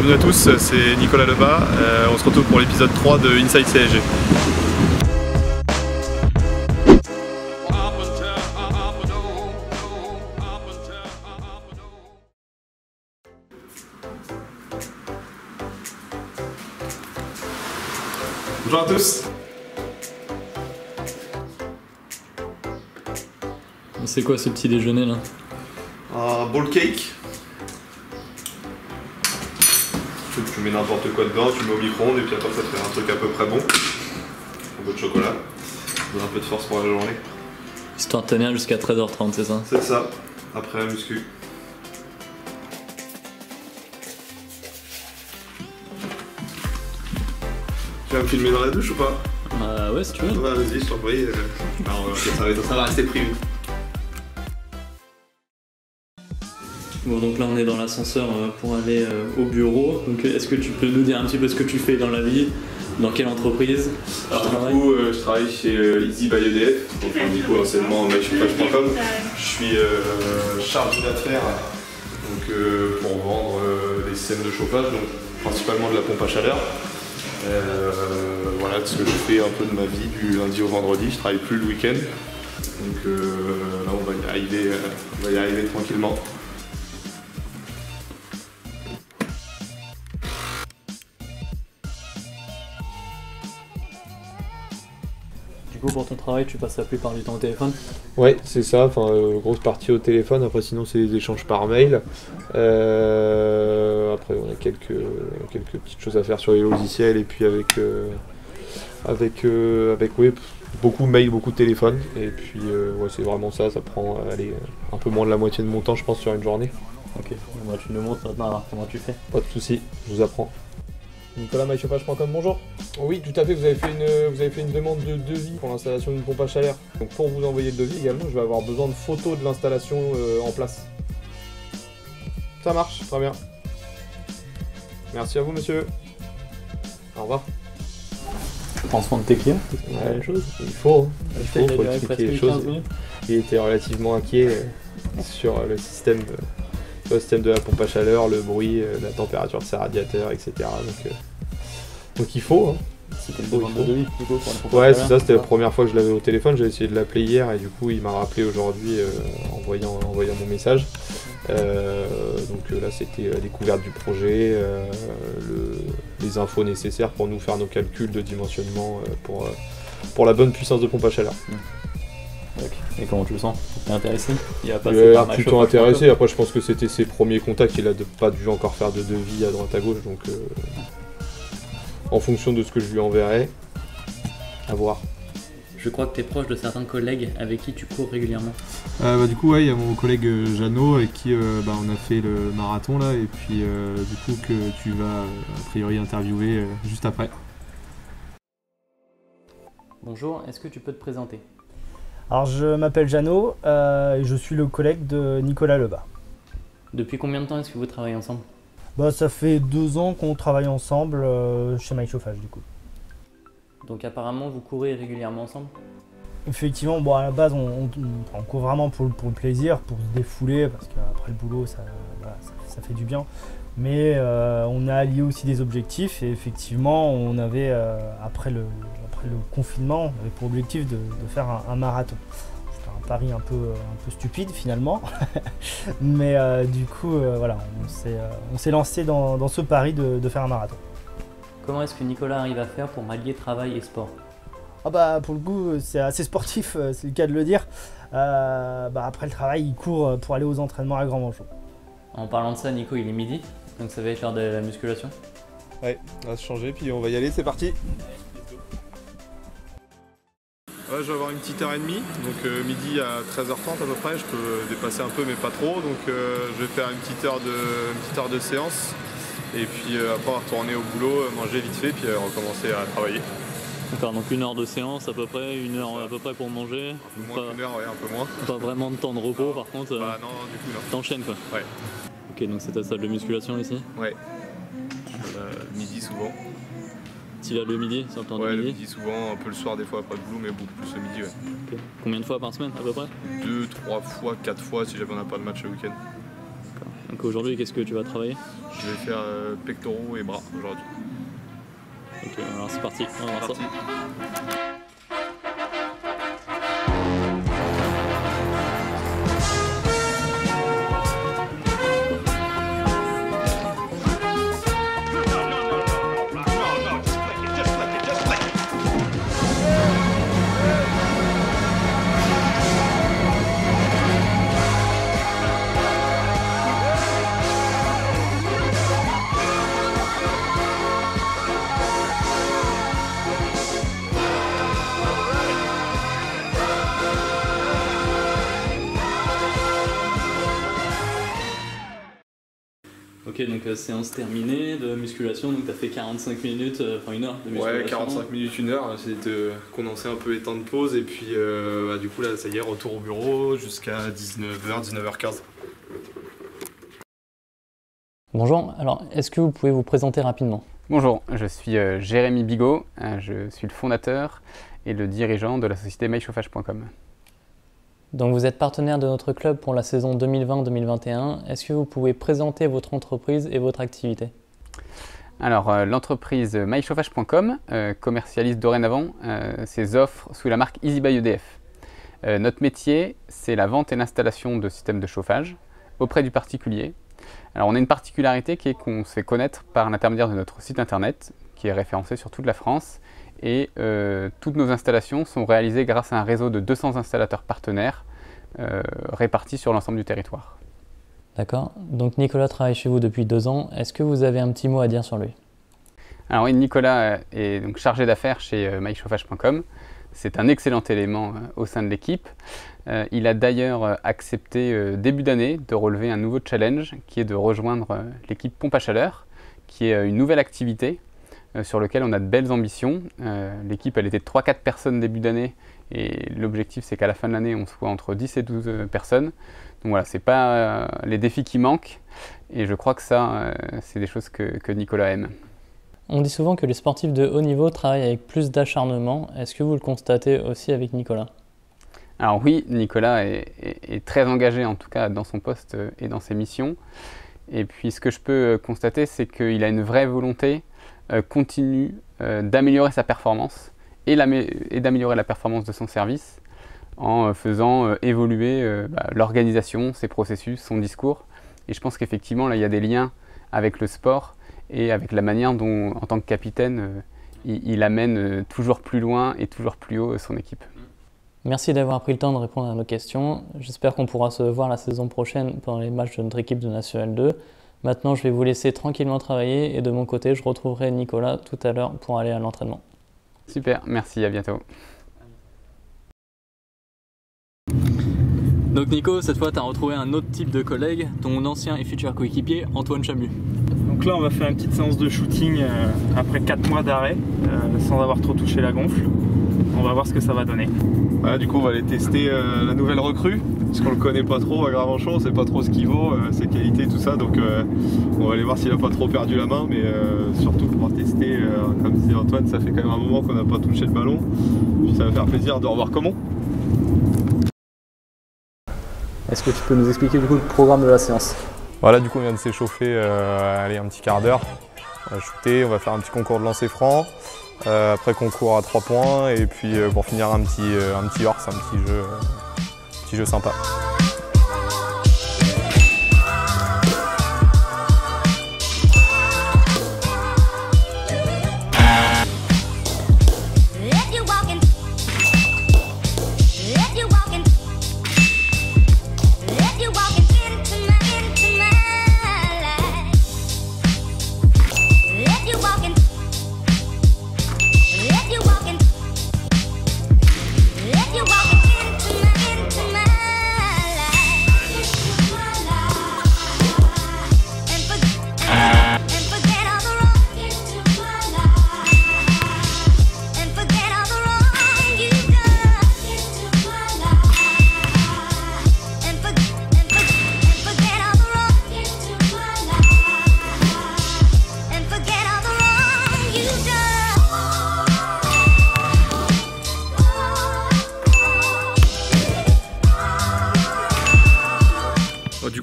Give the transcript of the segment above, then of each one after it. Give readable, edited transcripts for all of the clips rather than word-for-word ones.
bienvenue à tous, c'est Nicolas Lebas. On se retrouve pour l'épisode 3 de Inside CSG. Bonjour à tous. C'est quoi ce petit déjeuner là? Un bowl cake. Tu mets n'importe quoi dedans, tu mets au micro-ondes et puis après ça te fait un truc à peu près bon. Un peu de chocolat. Ça donne un peu de force pour la journée. Histoire de tenir jusqu'à 13h30, c'est ça? C'est ça, après la muscu. Tu vas me filmer dans la douche ou pas? Ouais, si tu veux. Ouais, vas-y, je t'en prie. Ça va rester privé. Bon, donc là on est dans l'ascenseur pour aller au bureau. Donc est-ce que tu peux nous dire un petit peu ce que tu fais dans la vie? Dans quelle entreprise? Alors du coup, je travaille chez Easy by EDF, donc du coup anciennement mychauffage.com. Je suis chargé d'affaires donc, pour vendre des systèmes de chauffage, donc principalement de la pompe à chaleur. Voilà ce que je fais un peu de ma vie du lundi au vendredi, je travaille plus le week-end. Donc là on va y arriver tranquillement. Du coup pour ton travail tu passes la plupart du temps au téléphone? Ouais, c'est ça, enfin grosse partie au téléphone, après sinon c'est des échanges par mail. Après on a quelques petites choses à faire sur les logiciels et puis avec ouais, beaucoup mail, beaucoup de téléphone. Et puis ouais, c'est vraiment ça prend un peu moins de la moitié de mon temps je pense sur une journée. Ok, moi tu nous montres maintenant alors comment tu fais. Pas de soucis, je vous apprends. Nicolas mychauffage.com, bonjour. Oui, tout à fait, vous avez fait une demande de devis pour l'installation d'une pompe à chaleur. Donc pour vous envoyer le devis également, je vais avoir besoin de photos de l'installation en place. Ça marche, très bien. Merci à vous monsieur. Au revoir. Prends soin de tes clients, c'est la même chose. Il faut Il expliquer les choses. Il était relativement inquiet sur le système de la pompe à chaleur, le bruit, la température de ses radiateurs, etc. Donc il faut. Hein. C'était le demande de devis du coup pour la pompe à Ouais, chaleur, c'est ça, c'était la première fois que je l'avais au téléphone. J'ai essayé de l'appeler hier et du coup il m'a rappelé aujourd'hui en voyant mon message. Donc là c'était la découverte du projet, les infos nécessaires pour nous faire nos calculs de dimensionnement pour la bonne puissance de pompe à chaleur. Et comment tu le sens? T'es intéressé? Il a plutôt intéressé, après je pense que c'était ses premiers contacts, il a pas dû encore faire de devis à droite à gauche, donc en fonction de ce que je lui enverrai, à voir. Je crois que tu es proche de certains collègues avec qui tu cours régulièrement. Du coup, ouais, il y a mon collègue Jeannot avec qui on a fait le marathon là, et puis du coup que tu vas a priori interviewer juste après. Bonjour, est-ce que tu peux te présenter? Alors je m'appelle Jeannot et je suis le collègue de Nicolas Lebas. Depuis combien de temps est-ce que vous travaillez ensemble? Ça fait 2 ans qu'on travaille ensemble chez mychauffage du coup. Donc apparemment vous courez régulièrement ensemble? Effectivement, à la base on court vraiment pour le plaisir, pour se défouler, parce qu'après le boulot ça fait du bien. Mais on a allié aussi des objectifs et effectivement on avait après le confinement, on avait pour objectif de faire un marathon. C'était un pari un peu stupide finalement, mais du coup voilà, on s'est lancé dans ce pari de faire un marathon. Comment est-ce que Nicolas arrive à faire pour allier travail et sport? Pour le coup c'est assez sportif, c'est le cas de le dire. Après le travail il court pour aller aux entraînements à Grand Manchot. En parlant de ça, Nico, il est midi, donc ça va être l'heure de la musculation. Ouais, on va se changer puis on va y aller, c'est parti. Ouais, je vais avoir une petite heure et demie, donc midi à 13h30 à peu près, je peux dépasser un peu mais pas trop, donc je vais faire une petite heure de séance et puis après on va retourner au boulot, manger vite fait puis recommencer à travailler. D'accord, donc 1 heure de séance à peu près, 1 heure à peu près pour manger. Un peu moins qu'une heure, ouais, un peu moins. Pas vraiment de temps de repos par contre. Non, du coup non. T'enchaînes quoi. Ouais. Ok, donc c'est ta salle de musculation ici? Ouais. Midi souvent. Tu vas le midi, sur le temps du midi? Ouais, le midi souvent, un peu le soir des fois après le boulot, mais beaucoup plus le midi, ouais. Okay. Combien de fois par semaine à peu près? 2, 3 fois, 4 fois si jamais on n'a pas de match le week-end. Donc aujourd'hui, qu'est-ce que tu vas travailler? Je vais faire pectoraux et bras aujourd'hui. Ok, alors c'est parti, on va voir ça. Ok, donc séance terminée de musculation, donc tu as fait 45 minutes, enfin 1 heure de musculation. Ouais, 45 minutes, 1 heure, c'est de condenser un peu les temps de pause et puis du coup là ça y est, retour au bureau jusqu'à 19h, 19h15. Bonjour, alors est-ce que vous pouvez vous présenter rapidement? Bonjour, je suis Jérémy Bigot, je suis le fondateur et le dirigeant de la société mychauffage.com. Donc vous êtes partenaire de notre club pour la saison 2020-2021. Est-ce que vous pouvez présenter votre entreprise et votre activité? Alors l'entreprise mychauffage.com commercialise dorénavant ses offres sous la marque Easy by EDF. Notre métier, c'est la vente et l'installation de systèmes de chauffage auprès du particulier. Alors on a une particularité qui est qu'on se fait connaître par l'intermédiaire de notre site internet qui est référencé sur toute la France. Et toutes nos installations sont réalisées grâce à un réseau de 200 installateurs partenaires répartis sur l'ensemble du territoire. D'accord. Donc Nicolas travaille chez vous depuis 2 ans. Est-ce que vous avez un petit mot à dire sur lui? Alors oui, Nicolas est donc chargé d'affaires chez mychauffage.com. C'est un excellent élément au sein de l'équipe. Il a d'ailleurs accepté début d'année de relever un nouveau challenge qui est de rejoindre l'équipe pompe à chaleur, qui est une nouvelle activité sur lequel on a de belles ambitions. L'équipe elle était de 3-4 personnes début d'année et l'objectif c'est qu'à la fin de l'année on soit entre 10 et 12 personnes. Donc voilà, c'est pas les défis qui manquent et je crois que ça c'est des choses que Nicolas aime. On dit souvent que les sportifs de haut niveau travaillent avec plus d'acharnement. Est-ce que vous le constatez aussi avec Nicolas? Alors oui, Nicolas est très engagé en tout cas dans son poste et dans ses missions. Et puis ce que je peux constater c'est qu'il a une vraie volonté continue d'améliorer sa performance et d'améliorer la performance de son service en faisant évoluer l'organisation, ses processus, son discours. Et je pense qu'effectivement là il y a des liens avec le sport et avec la manière dont en tant que capitaine il amène toujours plus loin et toujours plus haut son équipe. Merci d'avoir pris le temps de répondre à nos questions. J'espère qu'on pourra se voir la saison prochaine pendant les matchs de notre équipe de National 2. Maintenant, je vais vous laisser tranquillement travailler et de mon côté, je retrouverai Nicolas tout à l'heure pour aller à l'entraînement. Super, merci, à bientôt. Donc Nico, cette fois, tu as retrouvé un autre type de collègue, ton ancien et futur coéquipier, Antoine Chamu. Donc là, on va faire une petite séance de shooting après 4 mois d'arrêt, sans avoir trop touché la gonfle. On va voir ce que ça va donner. Voilà, du coup, on va aller tester la nouvelle recrue, parce qu'on le connaît pas trop à Gravenchon, on sait pas trop ce qu'il vaut, ses qualités, tout ça. Donc on va aller voir s'il a pas trop perdu la main, mais surtout pour tester, comme disait Antoine, ça fait quand même un moment qu'on n'a pas touché le ballon. Puis ça va faire plaisir de revoir comment. Est-ce que tu peux nous expliquer du coup le programme de la séance? Voilà, du coup on vient de s'échauffer allez, un petit quart d'heure. On va shooter, on va faire un petit concours de lancer franc. Après concours à 3 points et puis pour finir un petit horse, un petit jeu sympa.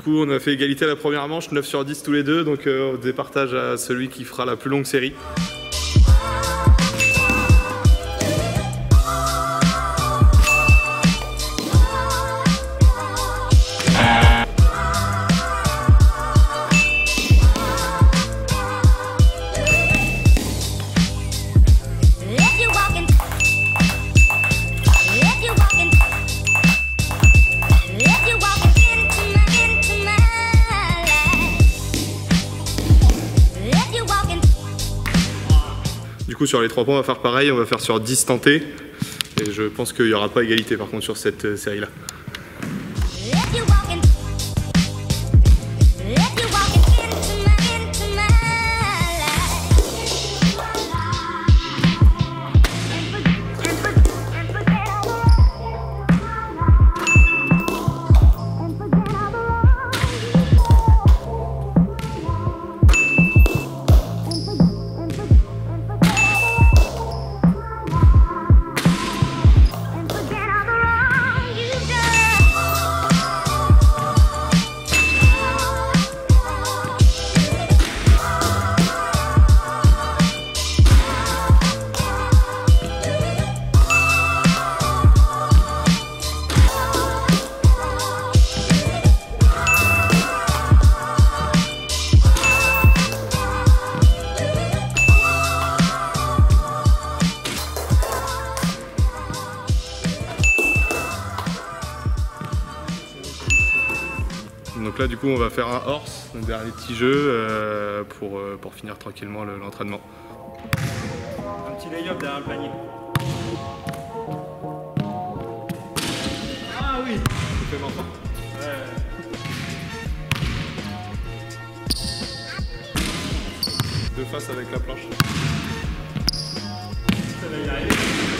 coup, on a fait égalité à la première manche, 9 sur 10 tous les deux, donc on départage à celui qui fera la plus longue série. Du coup, sur les 3 points, on va faire pareil, on va faire sur 10 tentés. Et je pense qu'il n'y aura pas égalité par contre sur cette série-là. Donc là du coup on va faire un horse, un dernier petit jeu pour finir tranquillement l'entraînement. Un petit lay-up derrière le panier. Ah oui. Tu fais l'enfant. Ouais. De face avec la planche. Ça va y arriver.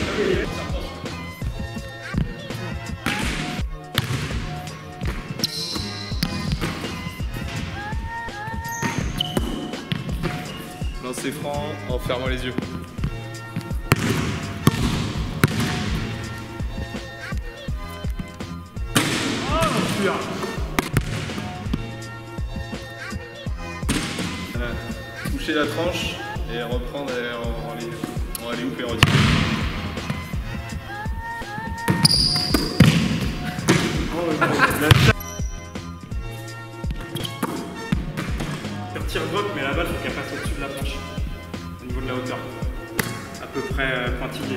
Lancer franc en fermant les yeux. Toucher la tranche et reprendre en alley-oop et retirer. Tu retires drop, mais la balle faut qu'elle passe au-dessus de la planche, au niveau de la hauteur, à peu près pointillé.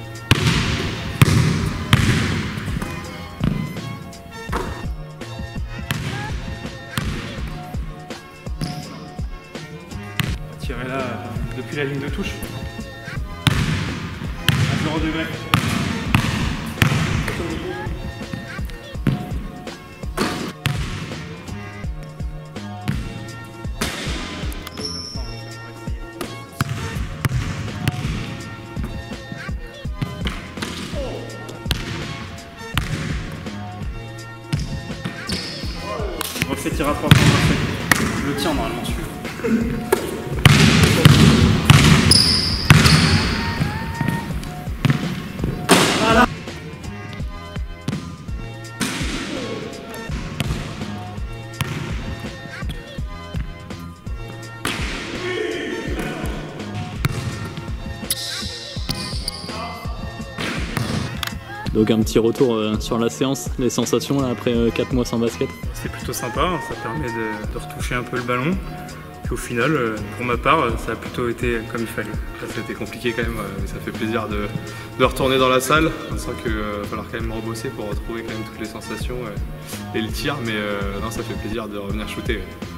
Tirer là depuis la ligne de touche à 0 degré. On refait tirer à 3 points. Je le tiens normalement celui-là. Donc un petit retour sur la séance, les sensations là, après 4 mois sans basket. C'est plutôt sympa, ça permet de retoucher un peu le ballon. Puis au final, pour ma part, ça a plutôt été comme il fallait. Là, c'était compliqué quand même, mais ça fait plaisir de retourner dans la salle. On sent qu'il va falloir quand même rebosser pour retrouver quand même toutes les sensations et le tir, mais non, ça fait plaisir de revenir shooter.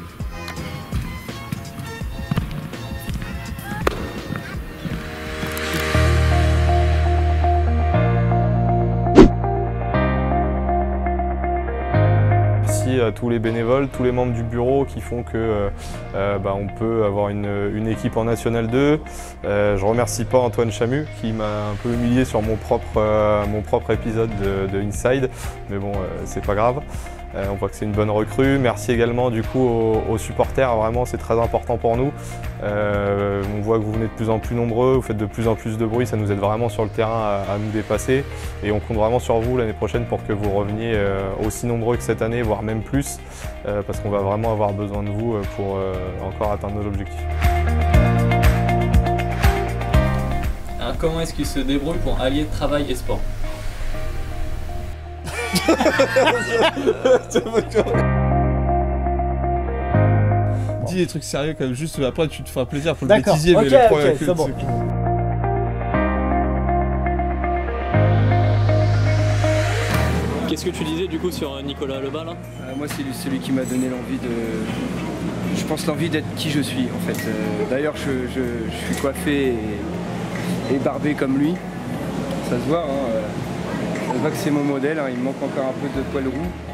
Merci à tous les bénévoles, tous les membres du bureau qui font que on peut avoir une équipe en National 2. Je remercie pas Antoine Chamu qui m'a un peu humilié sur mon propre épisode de Inside, mais bon, c'est pas grave. On voit que c'est une bonne recrue. Merci également du coup aux supporters, vraiment c'est très important pour nous. On voit que vous venez de plus en plus nombreux, vous faites de plus en plus de bruit, ça nous aide vraiment sur le terrain à nous dépasser. Et on compte vraiment sur vous l'année prochaine pour que vous reveniez aussi nombreux que cette année, voire même plus, parce qu'on va vraiment avoir besoin de vous pour encore atteindre nos objectifs. Alors, comment est-ce qu'il se débrouille pour allier travail et sport? Dis des trucs sérieux quand même, juste après tu te feras plaisir pour le D'accord, bêtisier, mais ok, le problème ok, c'est bon. Qu'est-ce que tu disais du coup sur Nicolas Lebas là? Moi c'est celui qui m'a donné l'envie de... Je pense l'envie d'être qui je suis en fait. D'ailleurs je suis coiffé et barbé comme lui. Ça se voit, hein. Ça se voit que c'est mon modèle, hein. Il me manque encore un peu de poil roux.